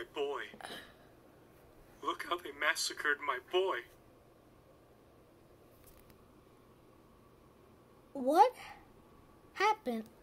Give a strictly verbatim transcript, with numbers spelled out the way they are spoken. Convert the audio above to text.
my boy. Look how they massacred my boy. What happened?